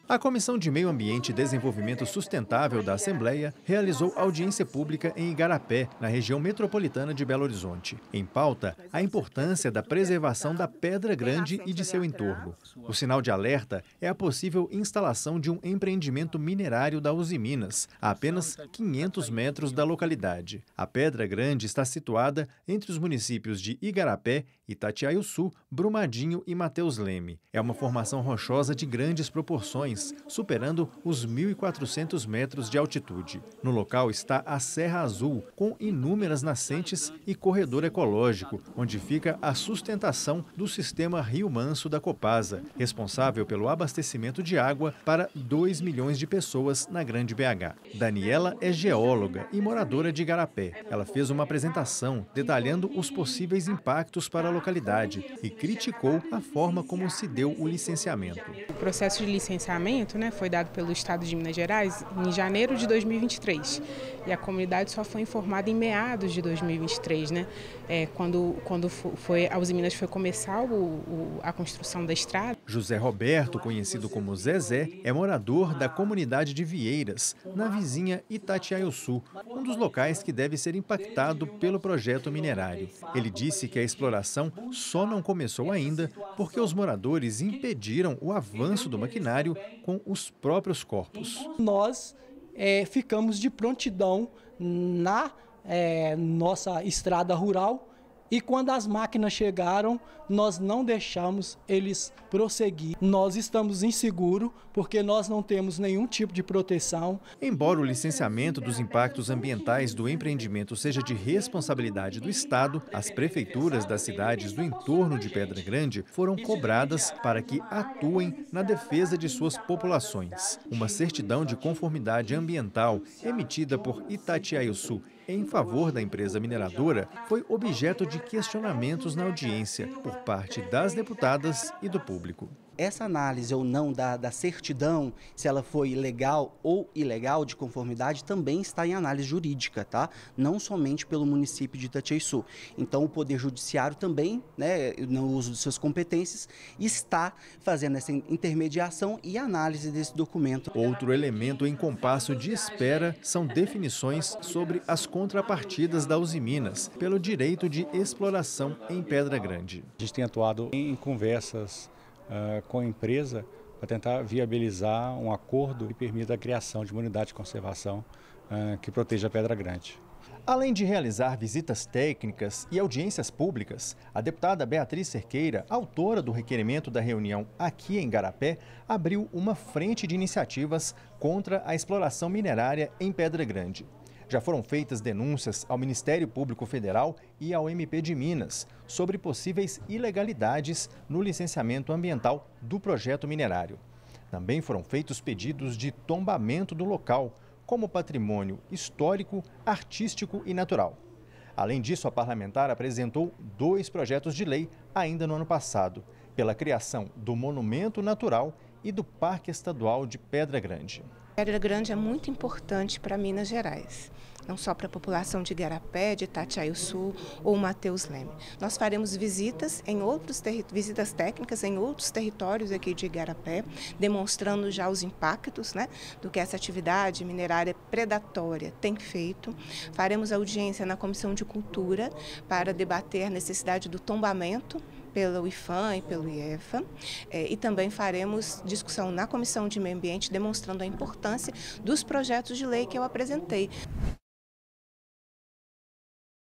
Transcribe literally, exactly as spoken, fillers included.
A Comissão de Meio Ambiente e Desenvolvimento Sustentável da Assembleia realizou audiência pública em Igarapé, na região metropolitana de Belo Horizonte. Em pauta, a importância da preservação da Pedra Grande e de seu entorno. O sinal de alerta é a possível instalação de um empreendimento minerário da Usiminas, a apenas quinhentos metros da localidade. A Pedra Grande está situada entre os municípios de Igarapé, Itatiaiuçu, Brumadinho e Mateus Leme. É uma formação rochosa de grandes proporções, superando os mil e quatrocentos metros de altitude. No local está a Serra Azul, com inúmeras nascentes e corredor ecológico, onde fica a sustentação do sistema Rio Manso da Copasa, responsável pelo abastecimento de água para dois milhões de pessoas na Grande B H. Daniela é geóloga e moradora de Igarapé. Ela fez uma apresentação detalhando os possíveis impactos para a localidade e criticou a forma como se deu o licenciamento. O processo de licenciamento Né, foi dado pelo Estado de Minas Gerais em janeiro de dois mil e vinte e três e a comunidade só foi informada em meados de dois mil e vinte e três, né, é, quando, quando foi, a Usiminas foi começar o, o, a construção da estrada. José Roberto, conhecido como Zezé, é morador da comunidade de Vieiras, na vizinha Itatiaiuçu, um dos locais que deve ser impactado pelo projeto minerário. Ele disse que a exploração só não começou ainda porque os moradores impediram o avanço do maquinário com os próprios corpos. Nós é, ficamos de prontidão na é, nossa estrada rural e quando as máquinas chegaram, nós não deixamos eles prosseguir. Nós estamos inseguros porque nós não temos nenhum tipo de proteção. Embora o licenciamento dos impactos ambientais do empreendimento seja de responsabilidade do Estado, as prefeituras das cidades do entorno de Pedra Grande foram cobradas para que atuem na defesa de suas populações. Uma certidão de conformidade ambiental emitida por Itatiaiuçu em favor da empresa mineradora foi objeto de questionamentos na audiência por parte das deputadas e do público. Essa análise ou não da, da certidão, se ela foi legal ou ilegal de conformidade, também está em análise jurídica, tá? Não somente pelo município de Itatiaiuçu. Então o Poder Judiciário também, né, no uso de suas competências, está fazendo essa intermediação e análise desse documento. Outro elemento em compasso de espera são definições sobre as contrapartidas da Usiminas pelo direito de exploração em Pedra Grande. A gente tem atuado em conversas Uh, com a empresa para tentar viabilizar um acordo que permita a criação de uma unidade de conservação uh, que proteja a Pedra Grande. Além de realizar visitas técnicas e audiências públicas, a deputada Beatriz Cerqueira, autora do requerimento da reunião aqui em Igarapé, abriu uma frente de iniciativas contra a exploração minerária em Pedra Grande. Já foram feitas denúncias ao Ministério Público Federal e ao M P de Minas sobre possíveis ilegalidades no licenciamento ambiental do projeto minerário. Também foram feitos pedidos de tombamento do local, como patrimônio histórico, artístico e natural. Além disso, a parlamentar apresentou dois projetos de lei ainda no ano passado, pela criação do Monumento Natural e do Parque Estadual de Pedra Grande. Pedra Grande é muito importante para Minas Gerais, não só para a população de Igarapé, de Itatiaiuçu ou Mateus Leme. Nós faremos visitas em outros visitas técnicas em outros territórios aqui de Igarapé, demonstrando já os impactos, né, do que essa atividade minerária predatória tem feito. Faremos audiência na Comissão de Cultura para debater a necessidade do tombamento pelo IFAM e pelo IEFA, eh, e também faremos discussão na Comissão de Meio Ambiente demonstrando a importância dos projetos de lei que eu apresentei.